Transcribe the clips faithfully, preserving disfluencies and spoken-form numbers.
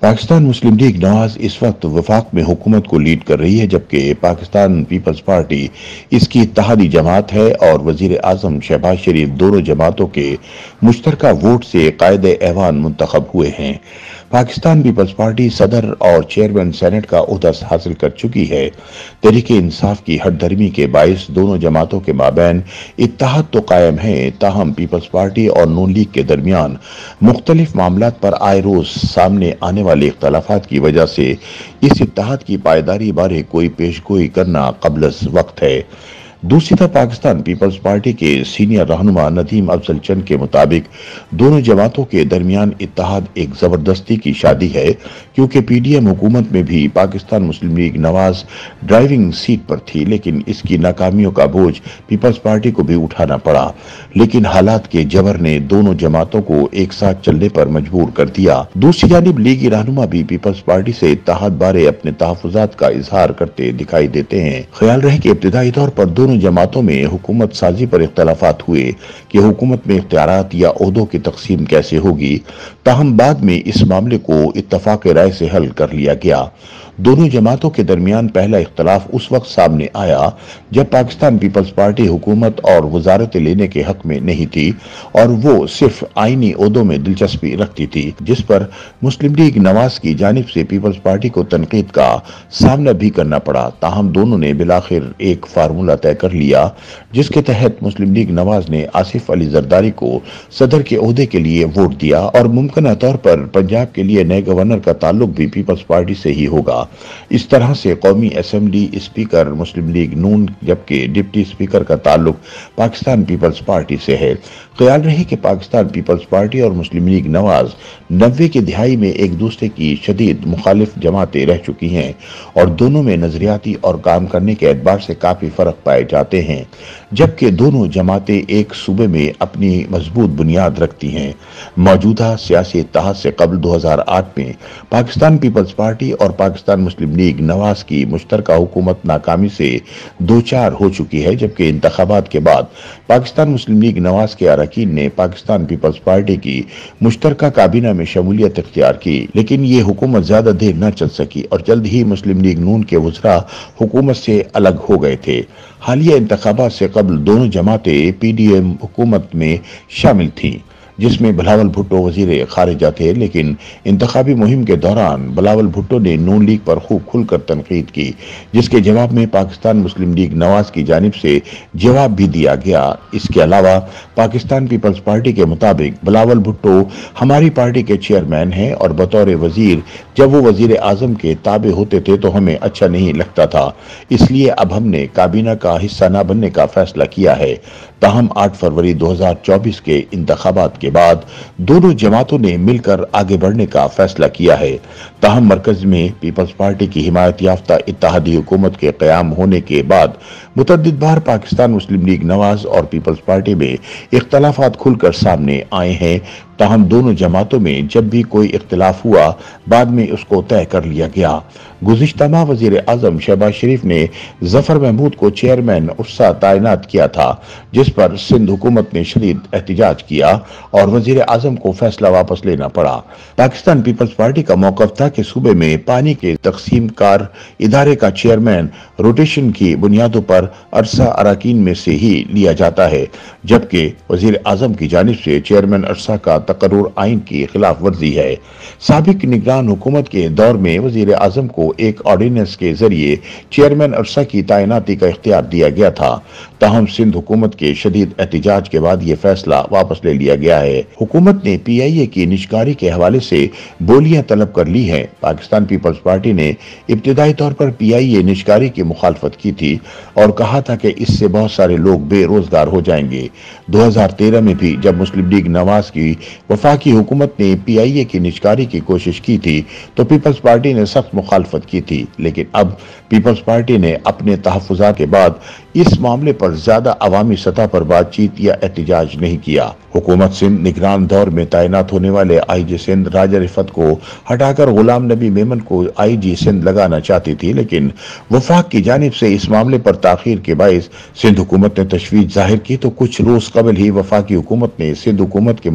Pakistan Muslim League Nawaz इस वक्त वफाक में हुकूमत को लीड कर रही है, जबकि पाकिस्तान पीपल्स पार्टी इसकी इत्तेहादी जमात है और वजीर आजम शहबाज शरीफ दोनों जमातों के मुश्तरका वोट से कायदे ऐवान मुंतखब हुए हैं। पाकिस्तान पीपल्स पार्टी सदर और चेयरमैन सेनेट का ओहदा हासिल कर चुकी है। तहरीक इंसाफ की हठधर्मी के बायस दोनों जमातों के माबैन इत्तेहाद तो कायम है, ताहम पीपल्स पार्टी और नून लीग के दरमियान मुख्तलिफ मामलात पर आए रोज सामने आने वाले इख्तलाफात की वजह से इस इत्तेहाद की पायदारी बारे कोई पेशगोई करना कबल वक्त है। दूसरी तरफ पाकिस्तान पीपल्स पार्टी के सीनियर रहनुमा नदीम अफजल चंद के मुताबिक दोनों जमातों के दरमियान इत्तेहाद एक जबरदस्ती की शादी है, क्योंकि पी डी एम हुकूमत में भी Pakistan Muslim League Nawaz driving seat पर थी, लेकिन इसकी नाकामियों का बोझ पीपल्स पार्टी को भी उठाना पड़ा। लेकिन हालात के जबर ने दोनों जमातों को एक साथ चलने पर मजबूर कर दिया। दूसरी जानिब लीगी रहनुमा भी पीपल्स पार्टी से इत्तेहाद बारे अपने तहफुजात का इजहार करते दिखाई देते हैं। ख्याल रहे कि इब्तिदाई तौर पर दोनों जमातों में हुकूमत साजी पर इख्तलाफात हुए कि हुकूमत में इख्तियारात या ओहदों की तकसीम कैसे होगी, ताहम बाद में इस मामले को इत्तफाक राय से हल कर लिया गया। दोनों जमातों के दरमियान पहला इख्तलाफ उस वक्त सामने आया जब पाकिस्तान पीपल्स पार्टी हुकूमत और वजारत लेने के हक में नहीं थी और वो सिर्फ आईनी ओहदों में दिलचस्पी रखती थी, जिस पर मुस्लिम लीग नवाज की जानिब से पीपल्स पार्टी को तनकीद का सामना भी करना पड़ा। ताहम दोनों ने बिलाखिर एक फार्मूला तय कर लिया, जिसके तहत मुस्लिम लीग नवाज ने आसिफ अली जरदारी को सदर के ओहदे के लिए वोट दिया और मुमकिन तौर पर पंजाब के लिए नए गवर्नर का ताल्लुक भी पीपल्स पार्टी से ही होगा। इस तरह से कौमी assembly speaker Muslim League Noon, जबकि डिप्टी स्पीकर का ताल्लुक पाकिस्तान पीपल्स पार्टी से है। ख्याल रहे कि पाकिस्तान पीपल्स पार्टी और मुस्लिम लीग नवाज नब्बे की दिहाई में एक दूसरे की शदीद मुखालिफ जमातें रह चुकी हैं और दोनों में नजरियाती और काम करने के एतबार से काफी फर्क पाए जाते हैं, जबकि दोनों जमातें एक सूबे में अपनी मजबूत बुनियाद रखती हैं। मौजूदा सियासी इत्तेहाद से कबल दो हजार आठ में पाकिस्तान पीपल्स पार्टी और पाकिस्तान मुस्लिम लीग नवाज की मुश्तरका हुकूमत नाकामी से दो चार हो चुकी है, जबकि इंतखाबात के बाद पाकिस्तान मुस्लिम लीग नवाज के अरकान ने पाकिस्तान पीपल्स पार्टी की मुश्तरका काबीना में शमूलियत इख्तियार की, लेकिन ये हुकूमत ज्यादा देर न चल सकी और जल्द ही मुस्लिम लीग नून के वज़रा हुकूमत से अलग हो गए थे। हालिया इंतखाबात से कबल दोनों जमातें पी डी एम हुकूमत में शामिल थीं, जिसमें बिलावल भुट्टो वजीर खारिजा थे, लेकिन इंतखाबी मुहिम के दौरान बिलावल भुट्टो ने नून लीग पर खूब खुलकर तनकीद की, जिसके जवाब में पाकिस्तान मुस्लिम लीग नवाज की जानिब से जवाब भी दिया गया। इसके अलावा पाकिस्तान पीपल्स पार्टी के मुताबिक बिलावल भुट्टो हमारी पार्टी के चेयरमैन हैं और बतौर वजीर जब वो वजीर आजम के ताबे होते थे तो हमें अच्छा नहीं लगता था, इसलिए अब हमने काबीना का हिस्सा न बनने का फैसला किया है। ताहम आठ फरवरी दो हजार चौबीस के इंतखाबात के बाद दोनों जमातों ने मिलकर आगे बढ़ने का फैसला किया है। ताहम मरकज में पीपल्स पार्टी की हिमायत याफ्ता इत्तेहादी हुकूमत के क़याम होने के बाद मुतअद्दिद बार पाकिस्तान मुस्लिम लीग नवाज और पीपल्स पार्टी में इख्तलाफात खुलकर सामने आए हैं। ताहम दोनों जमातों में जब भी कोई इख्तिलाफ हुआ, बाद में उसको तय कर लिया गया। गुज़िश्ता माह वज़ीर आज़म शहबाज शरीफ ने जफर महमूद को चेयरमैन उर्सा तैनात किया था, जिस पर सिंध हुकूमत ने शदीद एहतजाज किया और वज़ीर आज़म को फैसला वापस लेना पड़ा। पाकिस्तान पीपल्स पार्टी का मौक़िफ़ था कि सूबे में पानी के तकसीम कार इदारे का चेयरमैन रोटेशन की बुनियादों पर अरसा अरकान में से ही लिया जाता है, जबकि वज़ीर आज़म की जानिब से चेयरमैन अरसा का तकर्रुर आइन की खिलाफ वर्जी है। साबिक निगरान हुकूमत के दौर में वज़ीर आज़म को एक ऑर्डिनेंस के जरिए चेयरमैन अरसा की तैनाती का इख्तियार दिया गया था। ताहम सिंध हुकूमत के शदीद एहतजाज के बाद यह फैसला वापस ले लिया गया है। हुकूमत ने पी आई ए की निजकारी के हवाले से बोलियां तलब कर ली हैं। पाकिस्तान पीपल्स पार्टी ने इब्तिदाई तौर पर पी आई ए निजकारी की मुखालफत की थी और कहा था कि इससे बहुत सारे लोग बेरोजगार हो जाएंगे। दो हजार तेरह में भी जब मुस्लिम लीग नवाज की वफाकी हुकूमत ने पी आई ए की निजकारी की कोशिश की थी तो पीपल्स पार्टी ने सख्त मुखालफत की थी, लेकिन अब पीपल्स पार्टी ने अपने तहफ़्फ़ुज़ात के बाद इस मामले पर ज्यादा अवामी सतह पर बातचीत या एहतजाज नहीं किया। हुकूमत सिंध निगरान दौर में तैनात होने वाले आई जी सिंध राजा रिफत को हटाकर गुलाम नबी मेमन को आई जी सिंध लगाना चाहती थी, लेकिन वफाक की जानिब से इस मामले पर ताखीर के बायस सिंध हुकूमत ने तशवीश जाहिर की तो कुछ रोज कबल ही वफाकी हुकूमत ने सिंध हुकूमत के मुतालबे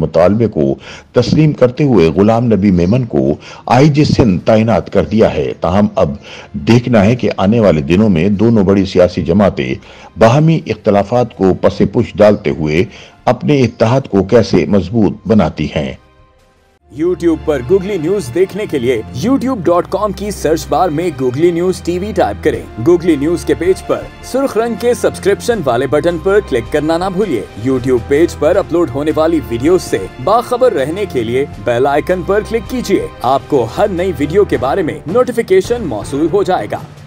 फैसले को तस्लीम करते हुए गुलाम नबी मेमन को आई जी सिंध तैनात कर दिया है। ताहम अब देखना है कि आने वाले दिनों में दोनों बड़ी सियासी जमातें बाहमी इख्तलाफात को पसे पुश डालते हुए अपने इत्तेहाद को कैसे मजबूत बनाती हैं। YouTube पर गूगली न्यूज देखने के लिए यूट्यूब डॉट कॉम की सर्च बार में गूगली न्यूज टीवी टाइप करें। गूगली न्यूज के पेज पर सुर्ख रंग के सब्सक्रिप्शन वाले बटन पर क्लिक करना ना भूलिए। YouTube पेज पर अपलोड होने वाली वीडियोस से बाखबर रहने के लिए बेल आइकन पर क्लिक कीजिए। आपको हर नई वीडियो के बारे में नोटिफिकेशन मौसूल हो जाएगा।